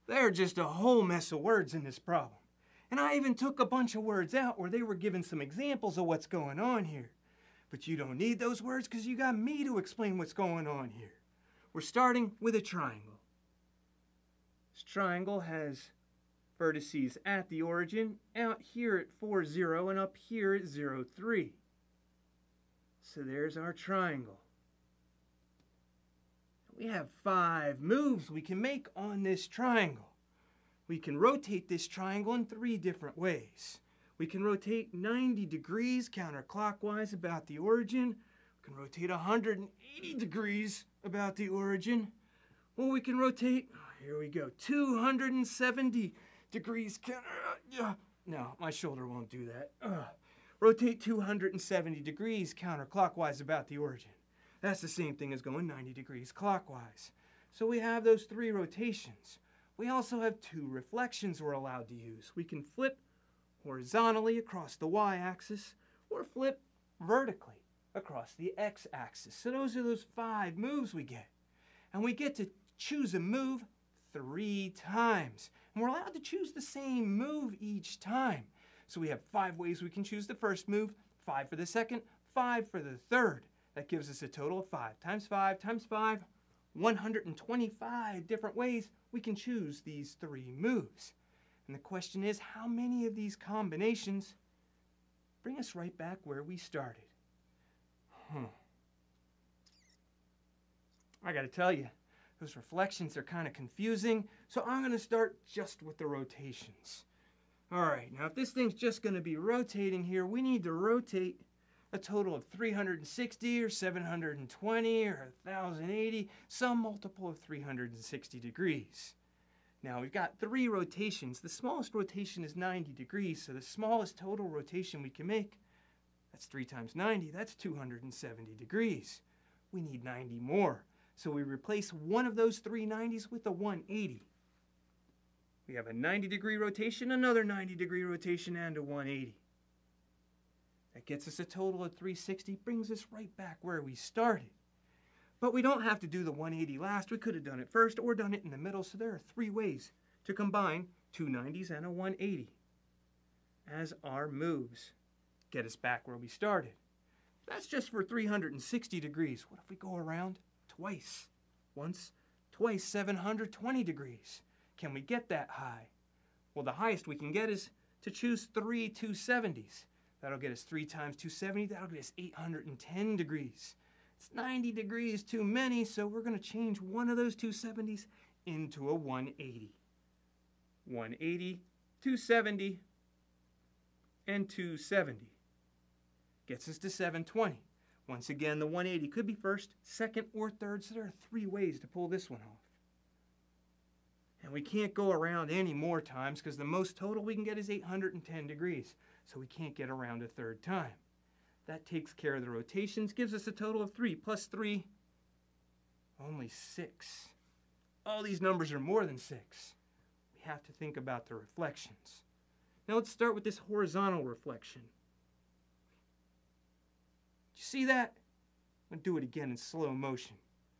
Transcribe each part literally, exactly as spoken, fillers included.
There are just a whole mess of words in this problem. And I even took a bunch of words out where they were given some examples of what's going on here. But you don't need those words because you got me to explain what's going on here. We're starting with a triangle. This triangle has vertices at the origin, out here at four, zero, and up here at zero, three. So there's our triangle. We have five moves we can make on this triangle. We can rotate this triangle in three different ways. We can rotate ninety degrees counterclockwise about the origin. We can rotate one hundred eighty degrees about the origin. Or we can rotate, oh, here we go, two hundred seventy degrees counter, uh, yeah. No, my shoulder won't do that. Uh, rotate two hundred seventy degrees counterclockwise about the origin. That's the same thing as going ninety degrees clockwise. So we have those three rotations. We also have two reflections we're allowed to use. We can flip horizontally across the y-axis or flip vertically across the x-axis. So those are those five moves we get. And we get to choose a move three times. And we're allowed to choose the same move each time. So we have five ways we can choose the first move, five for the second, five for the third. That gives us a total of five times five times five, one hundred twenty-five different ways we can choose these three moves. And the question is, how many of these combinations bring us right back where we started? Hmm. I gotta tell you, those reflections are kind of confusing, so I'm gonna start just with the rotations. All right, now if this thing's just gonna be rotating here, we need to rotate a total of three hundred sixty or seven hundred twenty or one thousand eighty, some multiple of three hundred sixty degrees. Now we've got three rotations. The smallest rotation is ninety degrees, so the smallest total rotation we can make, that's three times ninety, that's two hundred seventy degrees. We need ninety more, so we replace one of those three nineties with a one eighty. We have a ninety degree rotation, another ninety degree rotation, and a one eighty. That gets us a total of three sixty, brings us right back where we started. But we don't have to do the one eighty last. We could have done it first or done it in the middle, so there are three ways to combine two nineties and a one eighty as our moves get us back where we started. That's just for three hundred sixty degrees. What if we go around twice? Once, twice, seven hundred twenty degrees. Can we get that high? Well, the highest we can get is to choose three two seventies. That'll get us three times two seventy. That'll get us eight hundred ten degrees. It's ninety degrees too many, so we're going to change one of those two seventies into a one eighty. one eighty, two seventy, and two seventy. Gets us to seven twenty. Once again, the one eighty could be first, second, or third, so there are three ways to pull this one off. And we can't go around any more times because the most total we can get is eight hundred ten degrees, so we can't get around a third time. That takes care of the rotations, gives us a total of three plus three, only six. All these numbers are more than six. We have to think about the reflections. Now let's start with this horizontal reflection. You see that? I'm going to do it again in slow motion.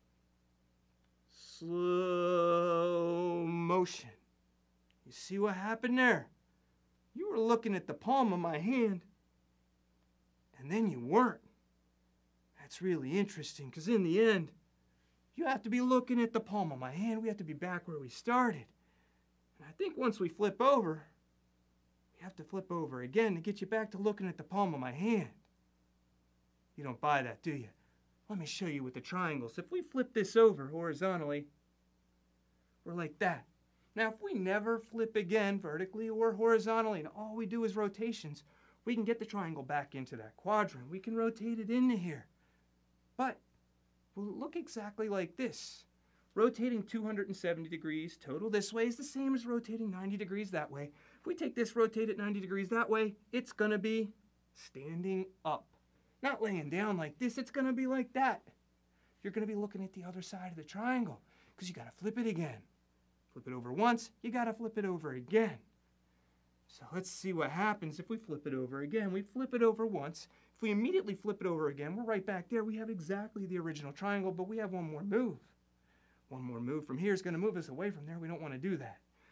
Slow motion. You see what happened there? You were looking at the palm of my hand, and then you weren't. That's really interesting, because in the end, you have to be looking at the palm of my hand. We have to be back where we started. And I think once we flip over, we have to flip over again to get you back to looking at the palm of my hand. You don't buy that, do you? Let me show you with the triangles. If we flip this over horizontally, we're like that. Now, if we never flip again vertically or horizontally, and all we do is rotations, we can get the triangle back into that quadrant. We can rotate it into here. But will it look exactly like this? Rotating two hundred seventy degrees total this way is the same as rotating ninety degrees that way. If we take this, rotate it ninety degrees that way, it's going to be standing up. Not laying down like this, it's going to be like that. You're going to be looking at the other side of the triangle because you got to flip it again. Flip it over once, you got to flip it over again. So let's see what happens if we flip it over again. We flip it over once. If we immediately flip it over again, we're right back there. We have exactly the original triangle, but we have one more move. One more move from here is going to move us away from there. We don't want to do that.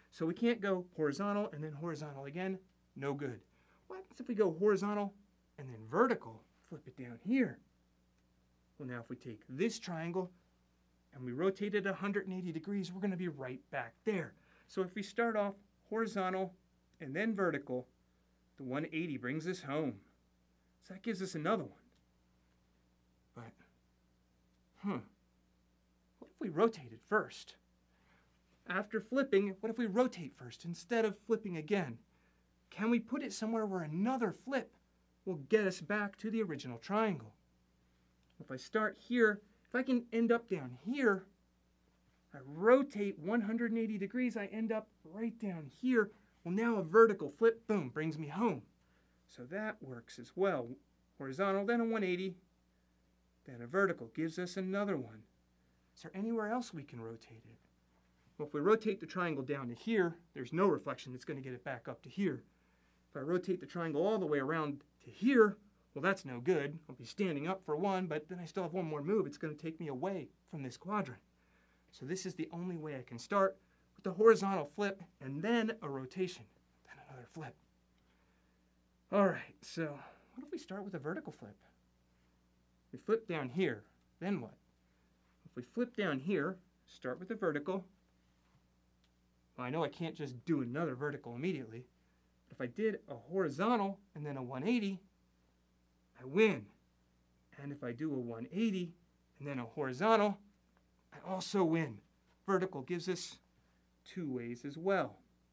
So we can't go horizontal and then horizontal again. No good. What happens if we go horizontal and then vertical? Flip it down here. Well, now if we take this triangle and we rotate it one hundred eighty degrees, we're going to be right back there. So if we start off horizontal and then vertical, the one eighty brings us home. So that gives us another one. But, huh, what if we rotated first? After flipping, what if we rotate first instead of flipping again? Can we put it somewhere where another flip will get us back to the original triangle? If I start here, if I can end up down here, I rotate one hundred eighty degrees, I end up right down here. Well, now a vertical flip, boom, brings me home. So that works as well. Horizontal, then a one eighty, then a vertical gives us another one. Is there anywhere else we can rotate it? Well, if we rotate the triangle down to here, there's no reflection that's going to get it back up to here. If I rotate the triangle all the way around to here, well, that's no good. I'll be standing up for one, but then I still have one more move. It's going to take me away from this quadrant. So this is the only way I can start, with the horizontal flip and then a rotation, then another flip. All right, so what if we start with a vertical flip? We flip down here, then what? If we flip down here, start with a vertical. Well, I know I can't just do another vertical immediately. But if I did a horizontal and then a one eighty, I win. And if I do a one eighty and then a horizontal, I also win. Vertical gives us two ways as well.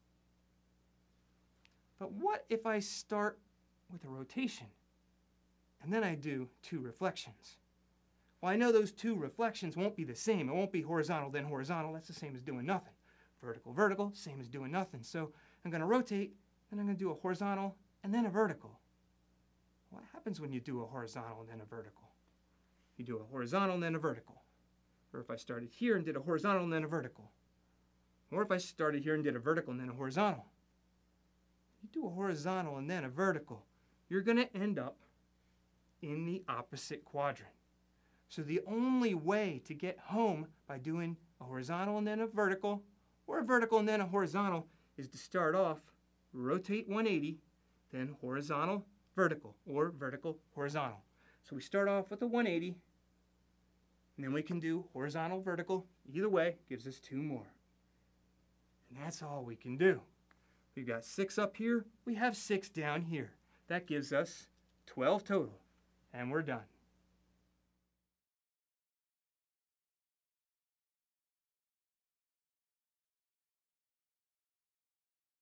But what if I start with a rotation and then I do two reflections? Well, I know those two reflections won't be the same. It won't be horizontal then horizontal. That's the same as doing nothing. Vertical, vertical, same as doing nothing. So I'm going to rotate, and I'm going to do a horizontal and then a vertical. What happens when you do a horizontal and then a vertical? You do a horizontal and then a vertical. Or if I started here and did a horizontal and then a vertical. Or if I started here and did a vertical and then a horizontal. You do a horizontal and then a vertical, you're going to end up in the opposite quadrant. So the only way to get home by doing a horizontal and then a vertical, or a vertical and then a horizontal, is to start off, rotate one eighty, then horizontal, vertical, or vertical, horizontal. So we start off with a one eighty, and then we can do horizontal, vertical. Either way, gives us two more. And that's all we can do. We've got six up here, we have six down here. That gives us twelve total, and we're done.